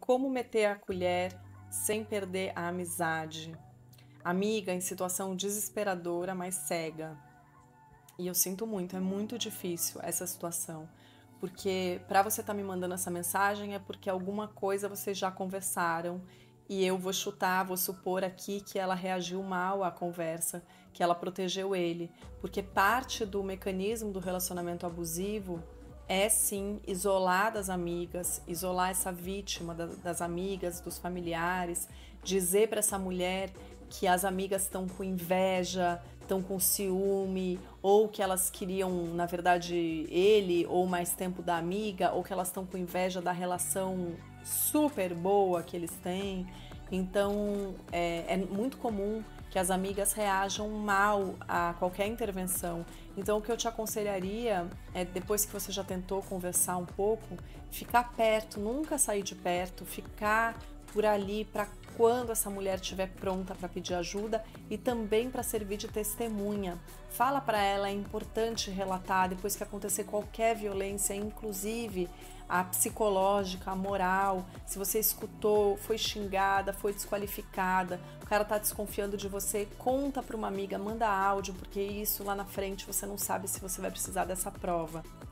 Como meter a colher sem perder a amizade? Amiga em situação desesperadora, mas cega. E eu sinto muito, é muito difícil essa situação. Porque para você estar me mandando essa mensagem é porque alguma coisa vocês já conversaram e eu vou chutar, vou supor aqui que ela reagiu mal à conversa, que ela protegeu ele. Porque parte do mecanismo do relacionamento abusivo é sim isolar das amigas, isolar essa vítima das amigas, dos familiares, dizer para essa mulher que as amigas estão com inveja, estão com ciúme, ou que elas queriam, na verdade, ele ou mais tempo da amiga, ou que elas estão com inveja da relação super boa que eles têm. Então, é muito comum que as amigas reajam mal a qualquer intervenção. Então, o que eu te aconselharia é, depois que você já tentou conversar um pouco, ficar perto, nunca sair de perto, ficar por ali para quando essa mulher estiver pronta para pedir ajuda e também para servir de testemunha. Fala para ela, é importante relatar depois que acontecer qualquer violência, inclusive a psicológica, a moral, se você escutou, foi xingada, foi desqualificada, o cara tá desconfiando de você, conta para uma amiga, manda áudio, porque isso lá na frente você não sabe se você vai precisar dessa prova.